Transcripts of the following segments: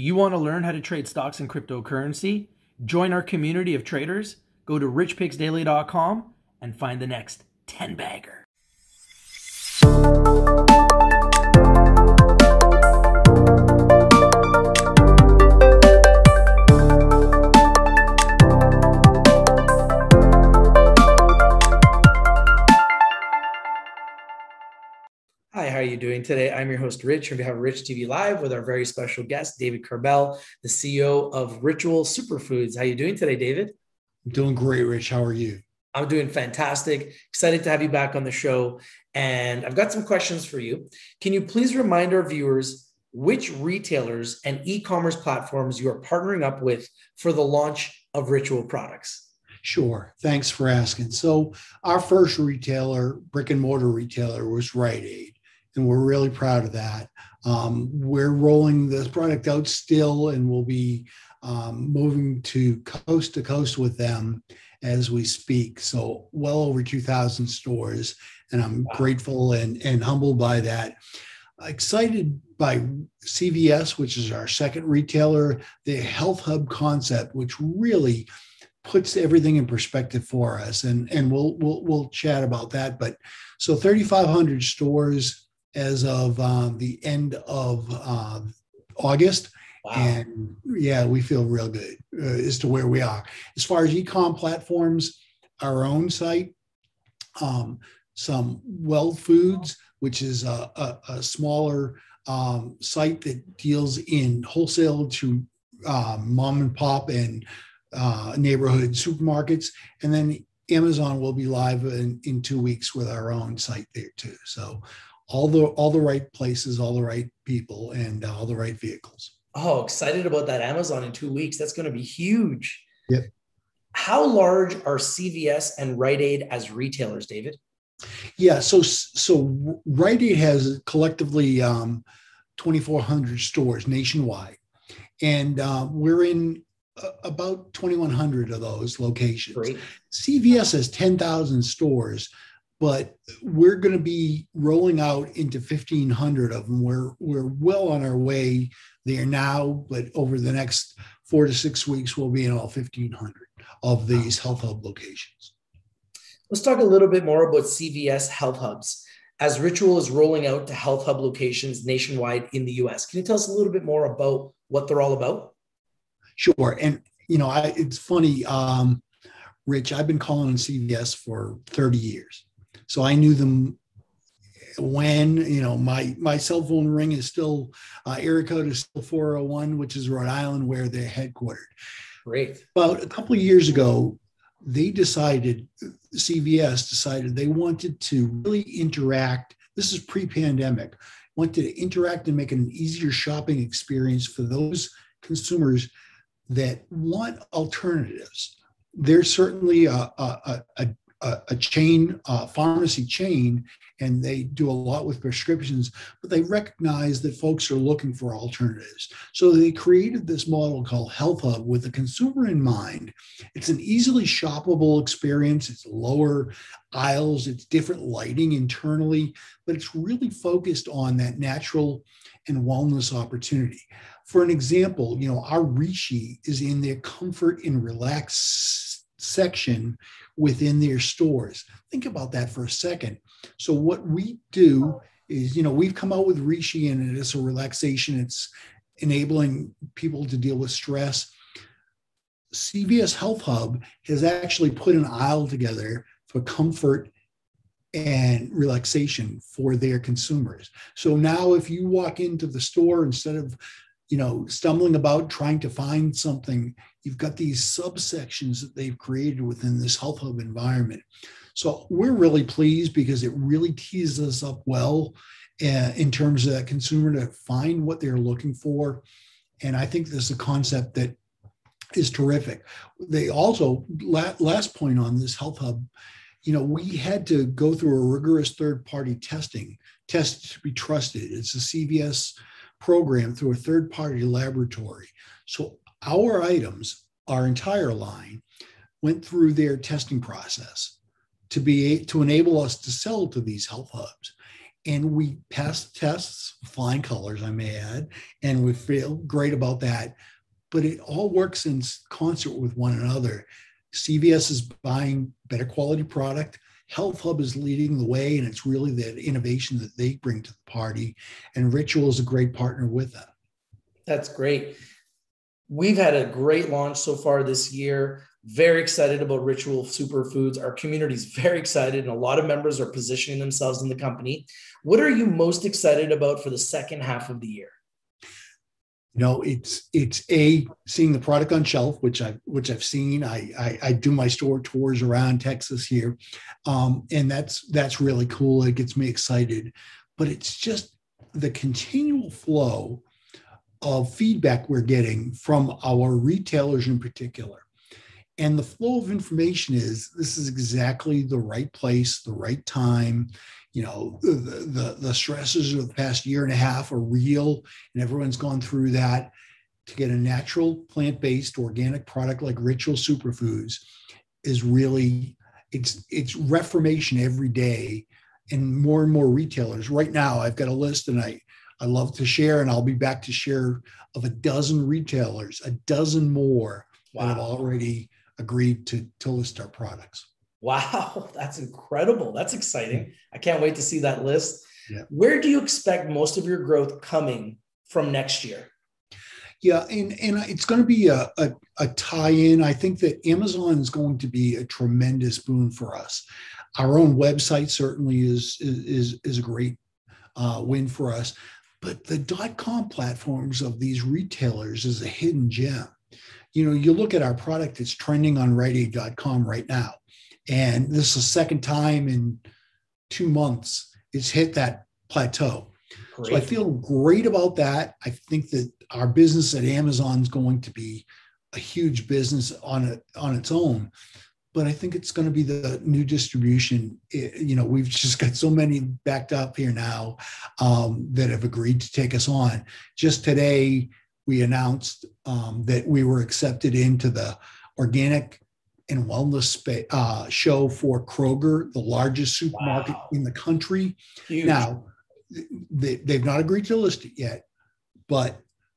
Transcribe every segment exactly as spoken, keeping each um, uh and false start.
you want to learn how to trade stocks and cryptocurrency? Join our community of traders. Go to rich picks daily dot com and find the next ten bagger. Hi, how are you doing today? I'm your host, Rich. We have Rich T V Live with our very special guest, David Carbell, the C E O of Ritual Superfoods. How are you doing today, David? I'm doing great, Rich. How are you? I'm doing fantastic. Excited to have you back on the show. And I've got some questions for you. Can you please remind our viewers which retailers and e-commerce platforms you are partnering up with for the launch of Ritual products? Sure. Thanks for asking. So our first retailer, brick and mortar retailer, was Rite Aid, and we're really proud of that. Um, we're rolling this product out still, and we'll be um, moving to coast to coast with them as we speak. So well over two thousand stores, and I'm wow. grateful and, and humbled by that. Excited by C V S, which is our second retailer, the Health Hub concept, which really puts everything in perspective for us. And, and we'll, we'll, we'll chat about that. But so thirty-five hundred stores as of uh, the end of uh, August. Wow. And yeah, we feel real good uh, as to where we are. As far as e-com platforms, our own site, um, some Well Foods, which is a, a, a smaller um, site that deals in wholesale to um, mom and pop and uh, neighborhood supermarkets. And then Amazon will be live in, in two weeks with our own site there too. So all the, all the right places, all the right people, and uh, all the right vehicles. Oh, excited about that Amazon in two weeks. That's going to be huge. Yep. How large are C V S and Rite Aid as retailers, David? Yeah, so so Rite Aid has collectively um, twenty-four hundred stores nationwide, and uh, we're in uh, about twenty-one hundred of those locations. Great. C V S has ten thousand stores, but we're going to be rolling out into fifteen hundred of them. We're we're well on our way there now, but over the next four to six weeks, we'll be in all fifteen hundred of these Health Hub locations. Let's talk a little bit more about C V S Health Hubs. As Ritual is rolling out to Health Hub locations nationwide in the U S, can you tell us a little bit more about what they're all about? Sure. And, you know, I, it's funny, um, Rich, I've been calling C V S for thirty years. So I knew them when, you know, my, my cell phone ring is still, uh, area code is still four oh one, which is Rhode Island, where they're headquartered. Great. About a couple of years ago, they decided, C V S decided they wanted to really interact. This is pre-pandemic, wanted to interact and make it an easier shopping experience for those consumers that want alternatives. There's certainly a, a, a, a, a chain, a pharmacy chain, and they do a lot with prescriptions, but they recognize that folks are looking for alternatives. So they created this model called Health Hub with the consumer in mind. It's an easily shoppable experience. It's lower aisles. It's different lighting internally, but it's really focused on that natural and wellness opportunity. For an example, you know, our Rishi is in their comfort and relax section within their stores. Think about that for a second. So what we do is, you know, we've come out with Rishi, and it's a relaxation. It's enabling people to deal with stress. C V S Health Hub has actually put an aisle together for comfort and relaxation for their consumers. So now if you walk into the store, instead of, you know, stumbling about trying to find something, you've got these subsections that they've created within this Health Hub environment. So we're really pleased because it really tees us up well uh, in terms of that consumer to find what they're looking for. And I think this is a concept that is terrific. They also, la- last point on this Health Hub, you know, we had to go through a rigorous third-party testing, test to be trusted. It's a C V S program through a third-party laboratory. So our items, our entire line, went through their testing process to be to enable us to sell to these Health Hubs. And we passed tests, flying colors, I may add, and we feel great about that. But it all works in concert with one another. C V S is buying better quality product. Health Hub is leading the way, and it's really the innovation that they bring to the party. And Ritual is a great partner with that. That's great. We've had a great launch so far this year. Very excited about Ritual Superfoods. Our community is very excited, and a lot of members are positioning themselves in the company. What are you most excited about for the second half of the year? You know, it's it's a seeing the product on shelf, which I which I've seen. I I, I do my store tours around Texas here, um, and that's that's really cool. It gets me excited, but it's just the continual flow of feedback we're getting from our retailers in particular. And the flow of information is this is exactly the right place, the right time. You know, the, the, the stresses of the past year and a half are real, and everyone's gone through that. To get a natural, plant-based, organic product like Ritual Superfoods is really, it's, it's reformation every day. And more and more retailers. Right now, I've got a list, and I, I love to share, and I'll be back to share, of a dozen retailers, a dozen more wow. that have already agreed to, to list our products. Wow, that's incredible. That's exciting. I can't wait to see that list. Yeah. Where do you expect most of your growth coming from next year? Yeah, and, and it's going to be a, a, a tie-in. I think that Amazon is going to be a tremendous boon for us. Our own website certainly is, is, is a great uh, win for us. But the dot-com platforms of these retailers is a hidden gem. You know, you look at our product, it's trending on Rite Aid dot com right now. And this is the second time in two months it's hit that plateau. Great. So I feel great about that. I think that our business at Amazon is going to be a huge business on it, on its own. But I think it's going to be the new distribution. It, you know, we've just got so many backed up here now um, that have agreed to take us on. Just today, we announced um, that we were accepted into the organic and wellness spa- uh, show for Kroger, the largest supermarket wow. in the country. Huge. Now, they, they've not agreed to list it yet, but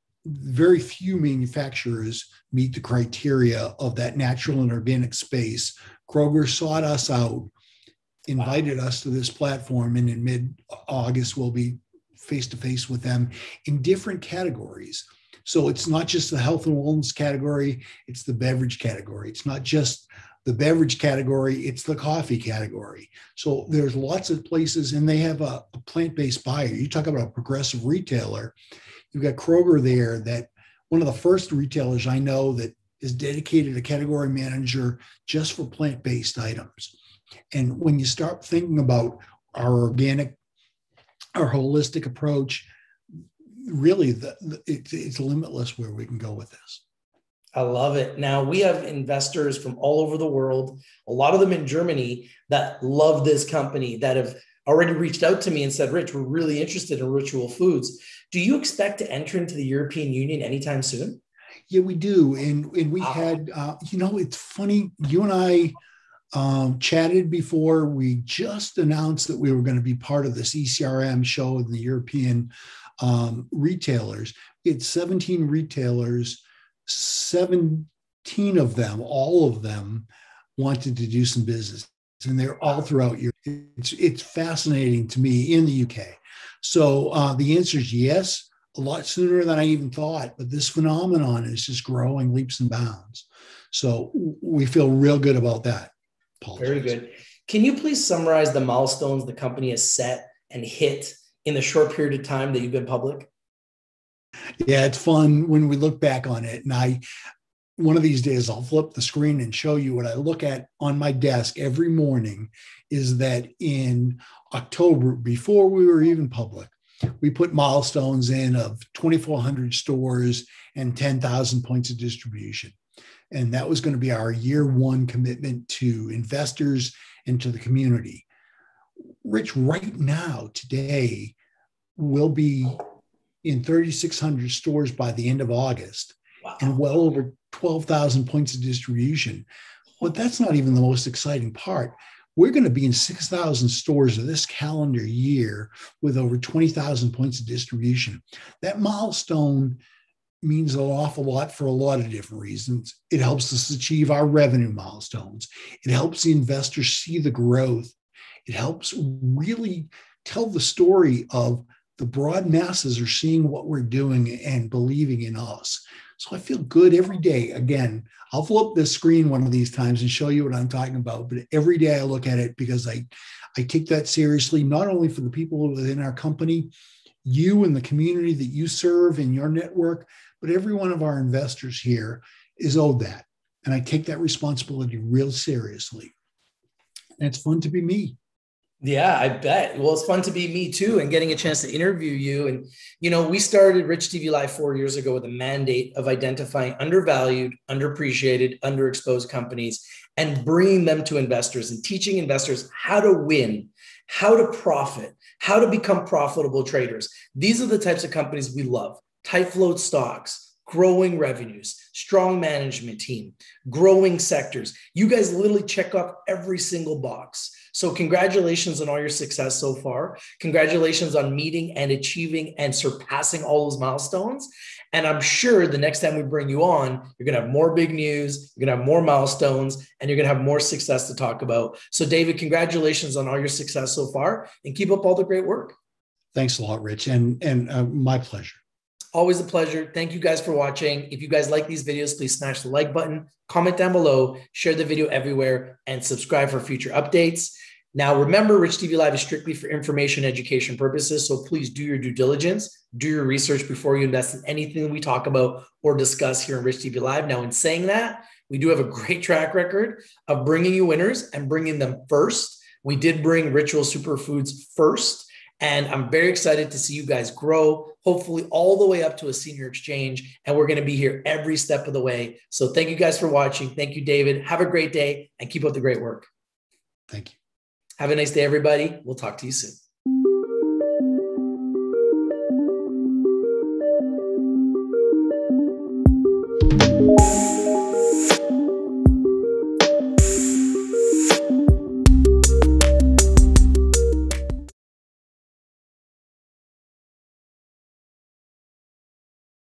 very few manufacturers meet the criteria of that natural and organic space. Kroger sought us out, invited wow. us to this platform, and in mid-August, we'll be face-to-face with them in different categories. So it's not just the health and wellness category, it's the beverage category. It's not just the beverage category, it's the coffee category. So there's lots of places, and they have a, a plant-based buyer. You talk about a progressive retailer. You've got Kroger there, that one of the first retailers I know that is dedicated a category manager just for plant-based items. And when you start thinking about our organic, our holistic approach, really the, the, it, it's limitless where we can go with this. I love it. Now, we have investors from all over the world, a lot of them in Germany, that love this company, that have already reached out to me and said, Rich, we're really interested in Ritual Foods. Do you expect to enter into the European Union anytime soon? Yeah, we do. And, and we wow. had, uh, you know, it's funny, you and I um, chatted before. We just announced that we were going to be part of this E C R M show in the European um, retailers. We had seventeen retailers, seventeen of them, all of them wanted to do some business. And they're all throughout Europe. It's, it's fascinating to me in the U K. So uh, the answer is yes, a lot sooner than I even thought. But this phenomenon is just growing leaps and bounds. So we feel real good about that. Apologize. Very good. Can you please summarize the milestones the company has set and hit in the short period of time that you've been public? Yeah, it's fun when we look back on it. And I, one of these days, I'll flip the screen and show you what I look at on my desk every morning is that in October, before we were even public, we put milestones in of twenty-four hundred stores and ten thousand points of distribution. And that was going to be our year one commitment to investors and to the community. Rich, right now, today, we'll be in thirty-six hundred stores by the end of August. Wow. And well over twelve thousand points of distribution. But that's not even the most exciting part. We're going to be in six thousand stores this calendar year with over twenty thousand points of distribution. That milestone means an awful lot for a lot of different reasons. It helps us achieve our revenue milestones. It helps the investors see the growth. It helps really tell the story of the broad masses are seeing what we're doing and believing in us. So I feel good every day. Again, I'll flip this screen one of these times and show you what I'm talking about. But every day I look at it because I, I take that seriously, not only for the people within our company, you and the community that you serve in your network, but every one of our investors here is owed that. And I take that responsibility real seriously. And it's fun to be me. Yeah, I bet. Well, it's fun to be me too, and getting a chance to interview you. And, you know, we started Rich T V Live four years ago with a mandate of identifying undervalued, underappreciated, underexposed companies and bringing them to investors and teaching investors how to win, how to profit, how to become profitable traders. These are the types of companies we love. Tight float stocks, growing revenues, strong management team, growing sectors. You guys literally check off every single box. So congratulations on all your success so far. Congratulations on meeting and achieving and surpassing all those milestones. And I'm sure the next time we bring you on, you're going to have more big news, you're going to have more milestones, and you're going to have more success to talk about. So David, congratulations on all your success so far, and keep up all the great work. Thanks a lot, Rich. And, and uh, my pleasure. Always a pleasure. Thank you guys for watching. If you guys like these videos, please smash the like button, comment down below, share the video everywhere, and subscribe for future updates. Now, remember, Rich T V Live is strictly for information and education purposes, so please do your due diligence, do your research before you invest in anything that we talk about or discuss here in Rich T V Live. Now, in saying that, we do have a great track record of bringing you winners and bringing them first. We did bring Ritual Superfoods first, and I'm very excited to see you guys grow, hopefully all the way up to a senior exchange, and we're going to be here every step of the way. So thank you guys for watching. Thank you, David. Have a great day and keep up the great work. Thank you. Have a nice day, everybody. We'll talk to you soon.